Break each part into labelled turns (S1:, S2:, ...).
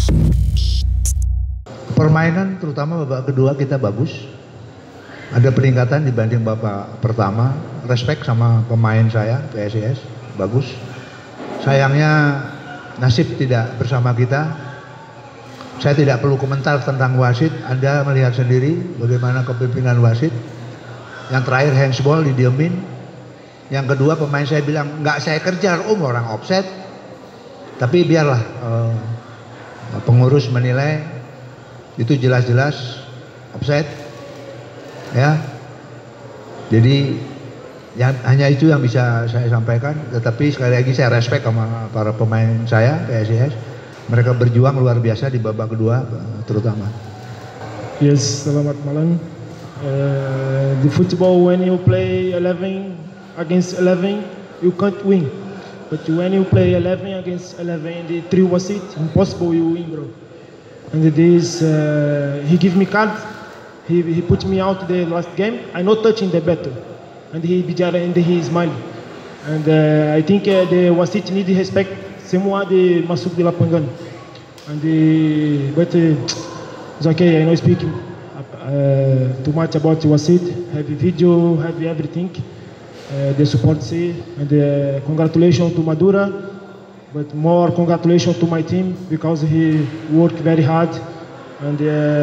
S1: Permainan terutama babak kedua kita bagus. Ada peningkatan dibanding babak pertama. Respect sama pemain saya, PSIS, bagus. Sayangnya nasib tidak bersama kita. Saya tidak perlu komentar tentang wasit. Anda melihat sendiri bagaimana kepemimpinan wasit. Yang terakhir handsball didiemin. Yang kedua pemain saya bilang nggak saya kejar, orang offset. Tapi biarlah pengurus menilai. Itu jelas-jelas offside, ya. Jadi hanya itu yang bisa saya sampaikan. Tetapi sekali lagi saya respect sama para pemain saya PSIS. Mereka berjuang luar biasa di babak kedua terutama.
S2: Yes, selamat malam. The football when you play 11 against 11, you can't win. But when you play 11 against 11, the 3 was it impossible you win, bro. And this, he give me card. He put me out the last game. I not touching the battle, and he bicara and he smile. And I think the wasit need respect. Semua de masuk di lapangan. And but it's okay. I know speaking too much about wasit. Have a video, have everything. The support say and congratulations to Madura. But more congratulations to my team because he worked very hard, and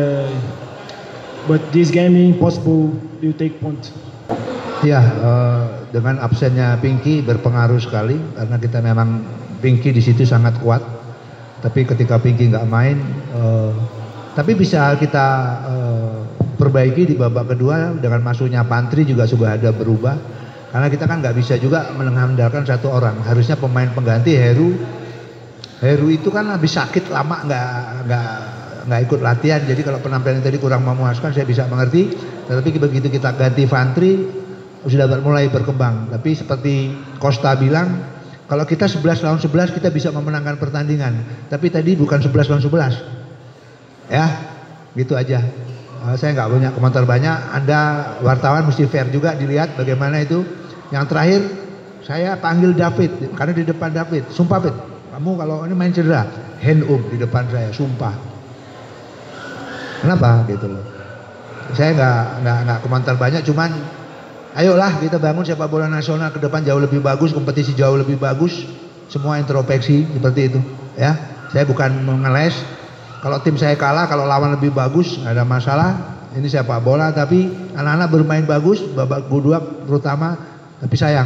S2: but this game impossible you take point.
S1: Ya, dengan absennya Pinky berpengaruh sekali karena kita memang Pinky di situ sangat kuat. Tapi ketika Pinky nggak main, tapi bisa kita perbaiki di babak kedua dengan masuknya Pantri juga sudah ada berubah. Karena kita kan nggak bisa juga mengandalkan satu orang. Harusnya pemain pengganti Heru itu kan habis sakit lama nggak ikut latihan. Jadi kalau penampilan tadi kurang memuaskan saya bisa mengerti. Tetapi begitu kita ganti Pantri sudah mulai berkembang. Tapi seperti Costa bilang, kalau kita 11 lawan 11 kita bisa memenangkan pertandingan. Tapi tadi bukan 11 lawan 11. Ya, gitu aja. Saya nggak punya komentar banyak. Anda wartawan mesti fair juga dilihat bagaimana itu. Yang terakhir saya panggil David karena di depan David, sumpah David, kamu kalau ini main cedera, hand di depan saya, sumpah. Kenapa gitu loh? Saya nggak komentar banyak, cuman ayolah kita bangun sepak bola nasional ke depan jauh lebih bagus, kompetisi jauh lebih bagus, semua introspeksi seperti itu, ya. Saya bukan mengeles. Kalau tim saya kalah, kalau lawan lebih bagus, nggak ada masalah. Ini sepak bola, tapi anak-anak bermain bagus, babak kedua terutama. Tapi sayang,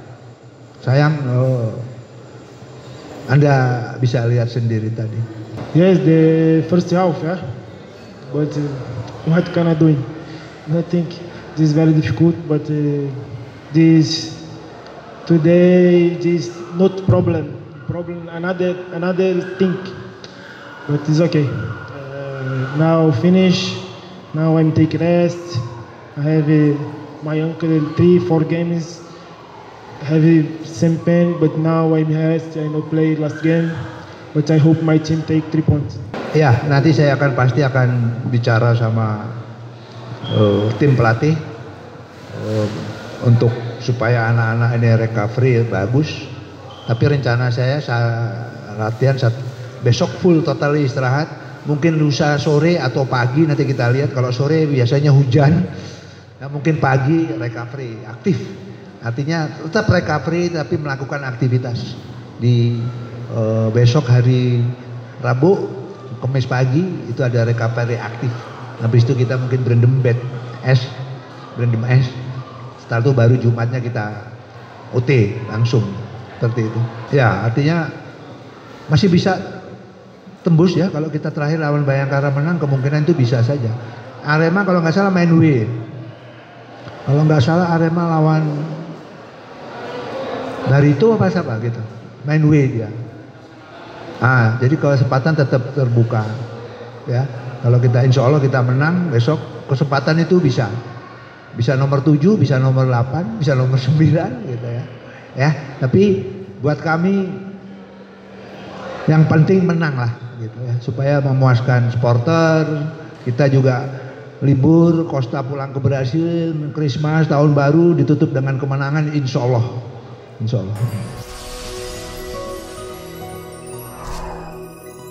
S1: Anda bisa lihat sendiri tadi.
S2: Yes, the first half, yeah. But what can I do? I think this is very difficult, but this today this not problem. Problem another thing. But it's okay. Now finish. Now I'm take rest. I have my uncle 3-4 games. I have same pain, but now I'm rest. I not play last game. But I hope my team take 3 points.
S1: Ya, nanti saya pasti akan bicara sama tim pelatih untuk supaya anak-anak ini recovery bagus. Tapi rencana saya latihan besok full total istirahat, mungkin lusa sore atau pagi nanti kita lihat. Kalau sore biasanya hujan, ya mungkin pagi recovery aktif. Artinya tetap recovery tapi melakukan aktivitas. Di besok hari Rabu, Kamis pagi itu ada recovery aktif. Habis itu kita mungkin berendam es. Setelah itu baru Jumatnya kita OT langsung seperti itu. Ya artinya masih bisa tembus ya, kalau kita terakhir lawan Bayangkara menang kemungkinan itu bisa saja. Arema kalau nggak salah main W. Kalau nggak salah Arema lawan Barito apa siapa gitu, main W dia. Jadi kesempatan tetap terbuka ya. Kalau kita insya Allah kita menang besok, kesempatan itu bisa nomor 7, bisa nomor 8, bisa nomor 9 gitu ya. Ya, tapi buat kami yang penting menang lah gitu ya, supaya memuaskan supporter. Kita juga libur, Costa pulang ke Brasil, Christmas, tahun baru ditutup dengan kemenangan insya Allah.